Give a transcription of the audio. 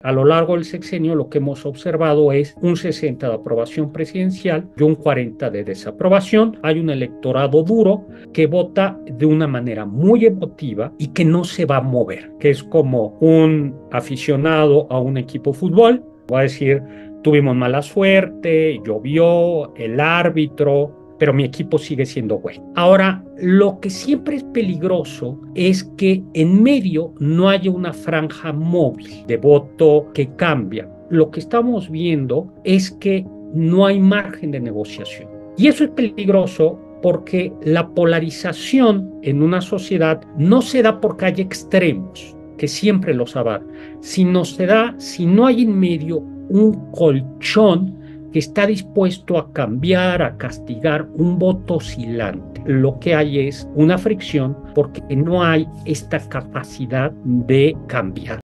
A lo largo del sexenio lo que hemos observado es un 60 de aprobación presidencial y un 40 de desaprobación. Hay un electorado duro que vota de una manera muy emotiva y que no se va a mover, que es como un aficionado a un equipo de fútbol. Va a decir, tuvimos mala suerte, llovió, el árbitro, pero mi equipo sigue siendo bueno. Ahora, lo que siempre es peligroso es que en medio no haya una franja móvil de voto que cambia. Lo que estamos viendo es que no hay margen de negociación. Y eso es peligroso porque la polarización en una sociedad no se da porque haya extremos, que siempre los habrá, sino se da si no hay en medio un colchón que está dispuesto a cambiar, a castigar un voto oscilante. Lo que hay es una fricción porque no hay esta capacidad de cambiar.